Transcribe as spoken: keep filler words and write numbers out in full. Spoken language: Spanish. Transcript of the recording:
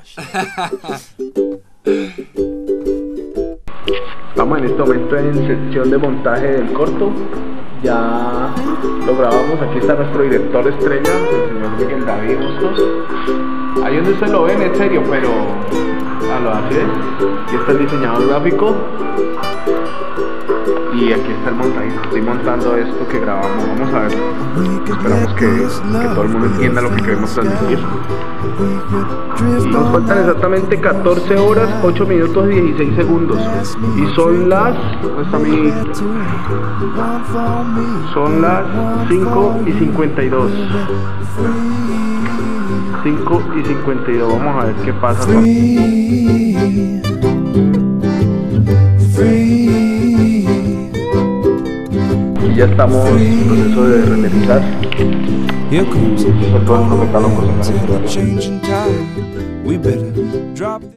Estamos en este momento en sección de montaje del corto. Ya lo grabamos, aquí está nuestro director estrella, el señor Miguel David Bustos. Ahí donde usted lo ven, es serio, pero a lo así es. Aquí está el diseñador gráfico. Y aquí está el montaje. Estoy montando esto que grabamos. Vamos a ver. Esperamos que, que todo el mundo entienda lo que queremos transmitir. Nos faltan exactamente catorce horas, ocho minutos y dieciséis segundos. Y son las... ¿Dónde está mi...? Son las cinco y cincuenta y dos. cinco y cincuenta y dos. Vamos a ver qué pasa. Y ya estamos en proceso de renderizar. Y todo el mundo que está loco.